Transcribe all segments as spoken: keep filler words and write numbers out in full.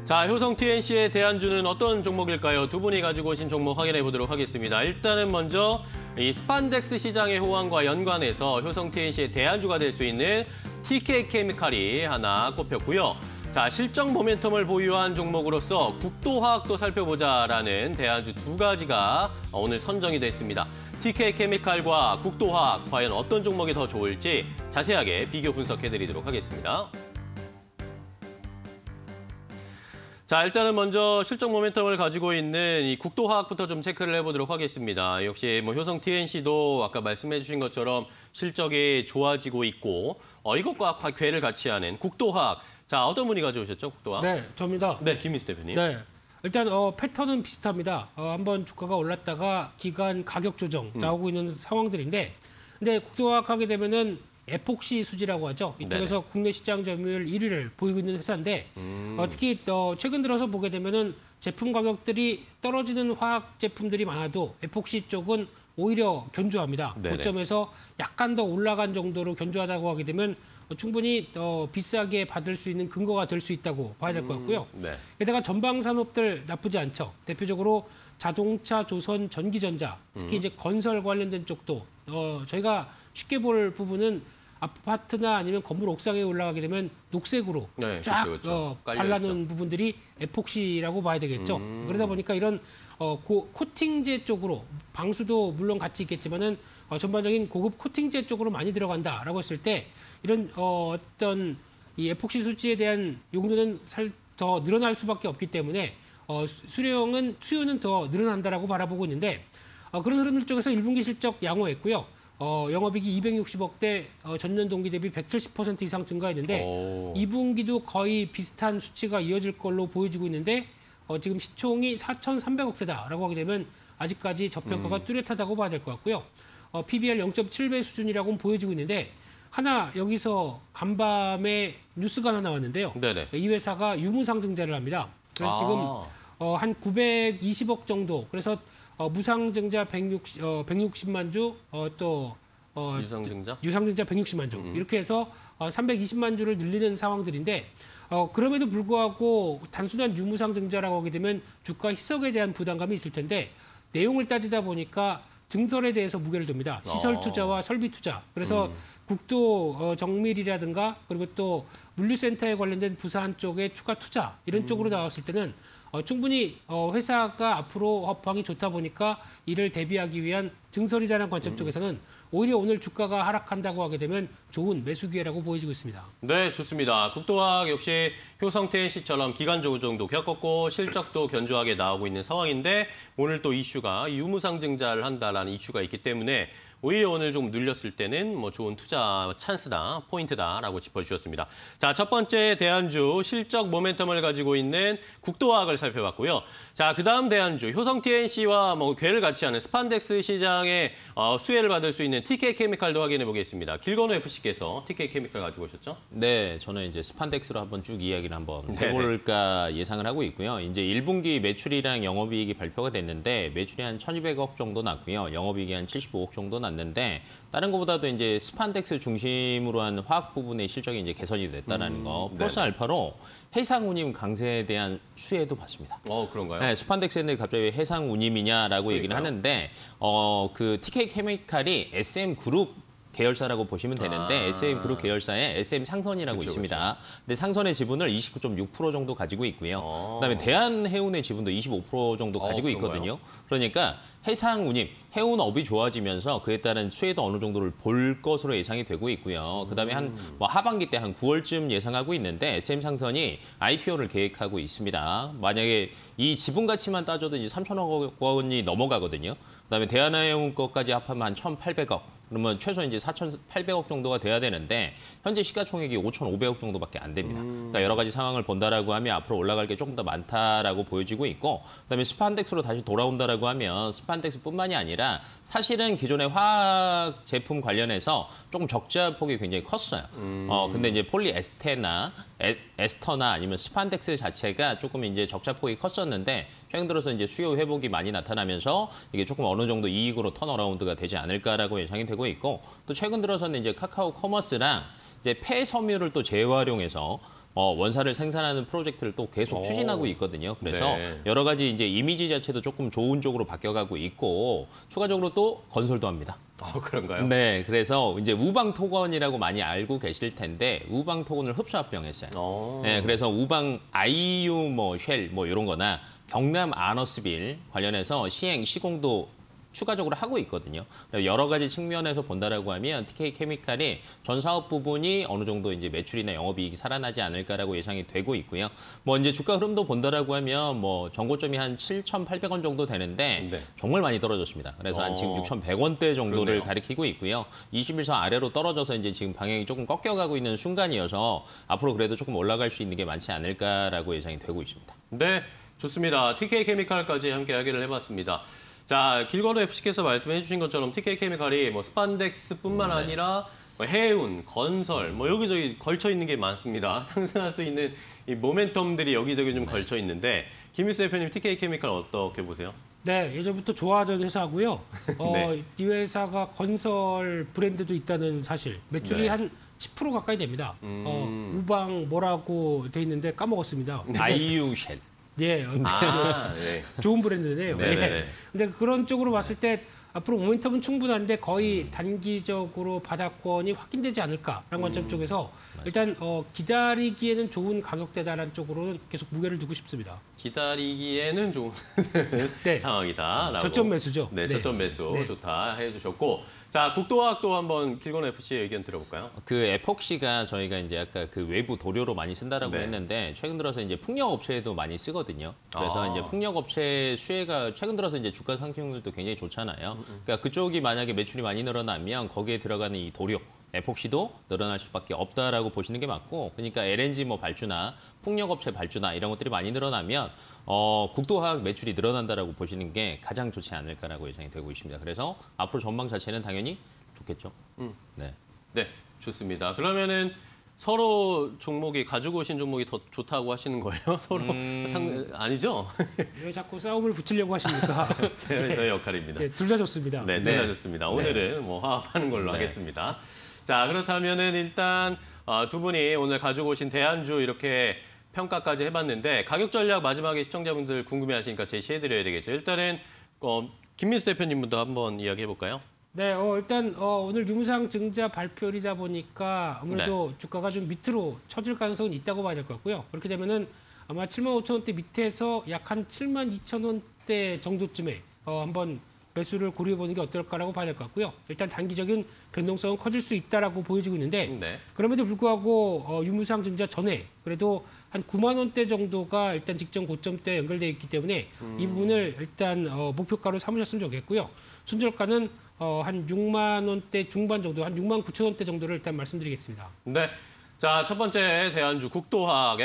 자, 효성 티엔씨의 대안주는 어떤 종목일까요? 두 분이 가지고 오신 종목 확인해 보도록 하겠습니다. 일단은 먼저 이 스판덱스 시장의 호황과 연관해서 효성 티엔씨의 대안주가 될 수 있는 티케이케미칼이 하나 꼽혔고요. 자, 실적 모멘텀을 보유한 종목으로서 국도화학도 살펴보자라는 대안주 두 가지가 오늘 선정이 됐습니다. 티케이케미칼과 국도화학, 과연 어떤 종목이 더 좋을지 자세하게 비교 분석해드리도록 하겠습니다. 자, 일단은 먼저 실적 모멘텀을 가지고 있는 이 국도화학부터 좀 체크를 해보도록 하겠습니다. 역시 뭐 효성 티엔씨도 아까 말씀해 주신 것처럼 실적이 좋아지고 있고 어, 이것과 궤를 같이 하는 국도화학. 자, 어떤 분이 가져오셨죠, 국도화학? 네, 저입니다. 네, 김민수 대표님. 네, 일단 어, 패턴은 비슷합니다. 어, 한번 주가가 올랐다가 기간 가격 조정 나오고 음. 있는 상황들인데, 근데 국도화학 하게 되면은 에폭시 수지라고 하죠. 이쪽에서 네네. 국내 시장 점유율 일 위를 보이고 있는 회사인데 음. 어, 특히 어, 최근 들어서 보게 되면은 제품 가격들이 떨어지는 화학 제품들이 많아도 에폭시 쪽은 오히려 견조합니다. 네네. 고점에서 약간 더 올라간 정도로 견조하다고 하게 되면 어, 충분히 어, 비싸게 받을 수 있는 근거가 될 수 있다고 봐야 될 것 같고요. 음. 네. 게다가 전방 산업들 나쁘지 않죠. 대표적으로 자동차, 조선, 전기전자, 특히 음. 이제 건설 관련된 쪽도 어, 저희가 쉽게 볼 부분은 아파트나 아니면 건물 옥상에 올라가게 되면 녹색으로 네, 쫙 그렇죠, 그렇죠. 어, 발라놓은 부분들이 에폭시라고 봐야 되겠죠. 음. 그러다 보니까 이런 어, 고, 코팅제 쪽으로 방수도 물론 같이 있겠지만은 어, 전반적인 고급 코팅제 쪽으로 많이 들어간다라고 했을 때 이런 어, 어떤 이 에폭시 수지에 대한 용도는 살, 더 늘어날 수밖에 없기 때문에 어, 수량은 수요는 더 늘어난다라고 바라보고 있는데 어, 그런 흐름들 쪽에서 일 분기 실적 양호했고요. 어, 영업이익이 이백육십억대 어, 전년 동기 대비 백칠십 퍼센트 이상 증가했는데 오. 이 분기도 거의 비슷한 수치가 이어질 걸로 보여지고 있는데 어, 지금 시총이 사천삼백억대다라고 하게 되면 아직까지 저평가가 음. 뚜렷하다고 봐야 될 것 같고요. 어, 피비알 영 점 칠 배 수준이라고 보여지고 있는데 하나 여기서 간밤에 뉴스가 하나 나왔는데요. 네네. 이 회사가 유무상증자를 합니다. 그래서 아. 지금 어, 한 구백이십억 정도. 그래서 어, 무상증자 백육십, 어, 백육십만 주, 어, 또 어, 유상증자? 유상증자 백육십만 주. 음. 이렇게 해서 어, 삼백이십만 주를 늘리는 상황들인데 어, 그럼에도 불구하고 단순한 유무상증자라고 하게 되면 주가 희석에 대한 부담감이 있을 텐데 내용을 따지다 보니까 증설에 대해서 무게를 둡니다. 시설 투자와 설비 투자. 그래서 음. 국도 어, 정밀이라든가 그리고 또 물류센터에 관련된 부산 쪽의 추가 투자 이런 음. 쪽으로 나왔을 때는 어, 충분히 어, 회사가 앞으로 업황이 좋다 보니까 이를 대비하기 위한 증설이라는 관점 쪽에서는 오히려 오늘 주가가 하락한다고 하게 되면 좋은 매수 기회라고 보여지고 있습니다. 네, 좋습니다. 국도화학 역시 효성 티엔씨처럼 기간 조정도 겪었고 실적도 견조하게 나오고 있는 상황인데 오늘 또 이슈가 유무상증자를 한다라는 이슈가 있기 때문에 오히려 오늘 좀 늘렸을 때는 뭐 좋은 투자 찬스다, 포인트다라고 짚어주셨습니다. 자, 첫 번째 대안주 실적 모멘텀을 가지고 있는 국도화학을 살펴봤고요. 자, 그다음 대안주 효성 티엔씨와 뭐 궤를 같이 하는 스판덱스 시장의 어, 수혜를 받을 수 있는 티케이케미칼도 확인해 보겠습니다. 길건우 에프씨께서 티케이케미칼 가지고 오셨죠? 네, 저는 이제 스판덱스로 한번 쭉 이야기를 한번 해볼까 네네. 예상을 하고 있고요. 이제 일 분기 매출이랑 영업이익이 발표가 됐는데 매출이 한 천이백억 정도 났고요. 영업이익이 한 칠십오억 정도 났는데 는데 다른 것보다도 이제 스판덱스 중심으로 한 화학 부분의 실적이 이제 개선이 됐다라는 음, 거 플러스 네네. 알파로 해상 운임 강세에 대한 수혜도 받습니다. 어 그런가요? 네, 스판덱스인데 갑자기 해상 운임이냐라고 그러니까요? 얘기를 하는데 어 그 티케이케미칼이 에스엠그룹 계열사라고 보시면 되는데 아. 에스엠그룹 계열사에 에스엠상선이라고 그쵸, 있습니다. 그쵸. 근데 상선의 지분을 이십구 점 육 퍼센트 정도 가지고 있고요. 어. 그다음에 대한해운의 지분도 이십오 퍼센트 정도 가지고 어, 있거든요. 그러니까 해상 운임, 해운업이 좋아지면서 그에 따른 수혜도 어느 정도를 볼 것으로 예상이 되고 있고요. 그다음에 한 뭐 하반기 때 한 구월쯤 예상하고 있는데 에스엠상선이 아이피오를 계획하고 있습니다. 만약에 이 지분 가치만 따져도 이제 삼천억 원이 넘어가거든요. 그다음에 대한해운 것까지 합하면 한 천팔백억. 그러면 최소 이제 사천팔백억 정도가 돼야 되는데 현재 시가총액이 오천오백억 정도밖에 안 됩니다. 음. 그러니까 여러 가지 상황을 본다라고 하면 앞으로 올라갈 게 조금 더 많다라고 보여지고 있고 그다음에 스판덱스로 다시 돌아온다라고 하면 스판덱스뿐만이 아니라 사실은 기존의 화학 제품 관련해서 조금 적자 폭이 굉장히 컸어요. 음. 어 근데 이제 폴리에스테나 에, 에스터나 아니면 스판덱스 자체가 조금 이제 적자 폭이 컸었는데 최근 들어서 이제 수요 회복이 많이 나타나면서 이게 조금 어느 정도 이익으로 턴어라운드가 되지 않을까라고 예상이 되고 있고 또 최근 들어서는 이제 카카오 커머스랑 이제 폐섬유를 또 재활용해서 어, 원사를 생산하는 프로젝트를 또 계속 오. 추진하고 있거든요. 그래서 네. 여러 가지 이제 이미지 자체도 조금 좋은 쪽으로 바뀌어가고 있고 추가적으로 또 건설도 합니다. 어, 그런가요? 네, 그래서 이제 우방 토건이라고 많이 알고 계실 텐데 우방 토건을 흡수 합병했어요. 어. 네, 그래서 우방 아이유 뭐 쉘 뭐 이런 거나 경남 아너스빌 관련해서 시행 시공도 추가적으로 하고 있거든요. 여러 가지 측면에서 본다라고 하면 티케이케미칼이 전 사업 부분이 어느 정도 이제 매출이나 영업이익이 살아나지 않을까라고 예상이 되고 있고요. 뭐 이제 주가 흐름도 본다라고 하면 뭐 전고점이 한 칠천팔백 원 정도 되는데 네. 정말 많이 떨어졌습니다. 그래서 한 어. 지금 육천백 원대 정도를 그러네요. 가리키고 있고요. 이십 일선 아래로 떨어져서 이제 지금 방향이 조금 꺾여가고 있는 순간이어서 앞으로 그래도 조금 올라갈 수 있는 게 많지 않을까라고 예상이 되고 있습니다. 네, 좋습니다. 티케이케미칼까지 함께 이야기를 해봤습니다. 자, 길거리 에프씨께서 말씀해 주신 것처럼 티케이케미칼이 뭐 스판덱스뿐만 네. 아니라 뭐 해운, 건설, 뭐 여기저기 걸쳐 있는 게 많습니다. 상승할 수 있는 이 모멘텀들이 여기저기 좀 걸쳐 있는데 김일수 대표님 티케이케미칼 어떻게 보세요? 네, 예전부터 좋아하던 회사고요. 어, 네. 이 회사가 건설 브랜드도 있다는 사실. 매출이 네. 한 십 퍼센트 가까이 됩니다. 음. 어, 우방 뭐라고 돼 있는데 까먹었습니다. 아이유 쉘. 예, 아, 네. 좋은 브랜드네요. 네네네. 예. 근데 그런 쪽으로 봤을 때 앞으로 모멘텀은 충분한데 거의 단기적으로 바닥권이 확인되지 않을까라는 관점 쪽에서 일단 어, 기다리기에는 좋은 가격대다라는 쪽으로는 계속 무게를 두고 싶습니다. 기다리기에는 좋은 네. 상황이다라고. 저점 매수죠. 네, 네. 저점 매수 네. 좋다 해주셨고. 자, 국도화학도 한번 길건 에프씨의 의견 들어볼까요? 그 에폭시가 저희가 이제 아까 그 외부 도료로 많이 쓴다라고 네. 했는데 최근 들어서 이제 풍력 업체에도 많이 쓰거든요. 그래서 아. 이제 풍력 업체 수혜가 최근 들어서 이제 주가 상승률도 굉장히 좋잖아요. 그러니까 그쪽이 만약에 매출이 많이 늘어나면 거기에 들어가는 이 도료 에폭시도 늘어날 수밖에 없다라고 보시는 게 맞고, 그러니까 엘엔지 뭐 발주나 풍력업체 발주나 이런 것들이 많이 늘어나면 어, 국도화학 매출이 늘어난다라고 보시는 게 가장 좋지 않을까라고 예상이 되고 있습니다. 그래서 앞으로 전망 자체는 당연히 좋겠죠. 음. 네. 네, 좋습니다. 그러면은 서로 종목이 가지고 오신 종목이 더 좋다고 하시는 거예요? 서로 음... 상 아니죠? 왜 자꾸 싸움을 붙이려고 하십니까? 제, 저의 역할입니다. 네, 둘 다 좋습니다. 네, 네. 네, 좋습니다. 오늘은 뭐 화합하는 걸로 네. 하겠습니다. 자, 그렇다면은 일단 어, 두 분이 오늘 가지고 오신 대안주 이렇게 평가까지 해봤는데 가격 전략 마지막에 시청자분들 궁금해하시니까 제시해드려야 되겠죠. 일단은 어, 김민수 대표님부터 한번 이야기해볼까요? 네, 어, 일단 어, 오늘 유무상 증자 발표일이다 보니까 아무래도 네. 주가가 좀 밑으로 쳐질 가능성은 있다고 봐야 될 것 같고요. 그렇게 되면은 아마 칠만 오천 원대 밑에서 약 한 칠만 이천 원대 정도쯤에 어, 한번 매수를 고려해보는 게 어떨까라고 봐야 될 것 같고요. 일단 단기적인 변동성은 커질 수 있다라고 보여지고 있는데 네. 그럼에도 불구하고 어, 유무상 증자 전에 그래도 한 구만 원대 정도가 일단 직전 고점대 연결되어 있기 때문에 음. 이 부분을 일단 어, 목표가로 삼으셨으면 좋겠고요. 순저가는 어, 한 육만 원대 중반 정도, 한 육만 구천 원대 정도를 일단 말씀드리겠습니다. 네. 자, 첫 번째 대안주 국도화학,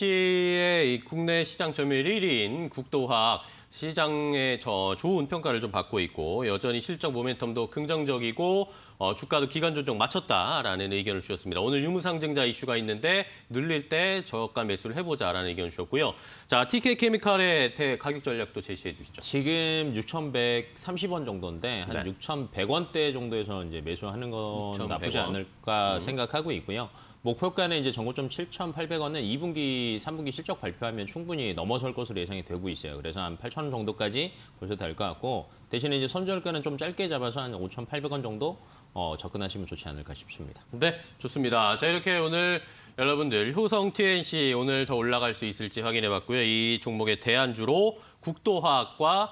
에폭시의 이 국내 시장 점유율 일 위인 국도화학 시장의 저 좋은 평가를 좀 받고 있고 여전히 실적 모멘텀도 긍정적이고 어, 주가도 기간 조정 마쳤다라는 의견을 주셨습니다. 오늘 유무상증자 이슈가 있는데 늘릴 때 저가 매수를 해보자라는 의견을 주셨고요. 자, 티케이케미칼의 대 가격 전략도 제시해 주시죠. 지금 육천백삼십 원 정도인데 한 네. 육천백 원대 정도에서 이제 매수하는 건 육천백 나쁘지 원. 않을까 생각하고 있고요. 목표가는 이제 전고점 칠천팔백 원은 이 분기, 삼 분기 실적 발표하면 충분히 넘어설 것으로 예상이 되고 있어요. 그래서 한 팔천 원 정도까지 보셔도 될 것 같고 대신에 이제 손절가는 좀 짧게 잡아서 한 오천팔백 원 정도 어, 접근하시면 좋지 않을까 싶습니다. 네, 좋습니다. 자, 이렇게 오늘 여러분들 효성 티엔씨 오늘 더 올라갈 수 있을지 확인해봤고요. 이 종목의 대안주로 국도화학과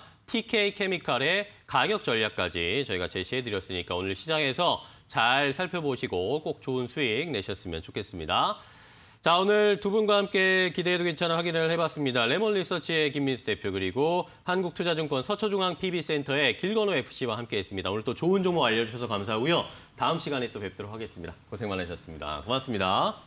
티케이케미칼의 가격 전략까지 저희가 제시해드렸으니까 오늘 시장에서 잘 살펴보시고 꼭 좋은 수익 내셨으면 좋겠습니다. 자, 오늘 두 분과 함께 기대해도 괜찮아 확인을 해봤습니다. 레몬 리서치의 김민수 대표 그리고 한국투자증권 서초중앙 피비센터의 길건호 에프씨와 함께했습니다. 오늘 또 좋은 종목 알려주셔서 감사하고요. 다음 시간에 또 뵙도록 하겠습니다. 고생 많으셨습니다. 고맙습니다.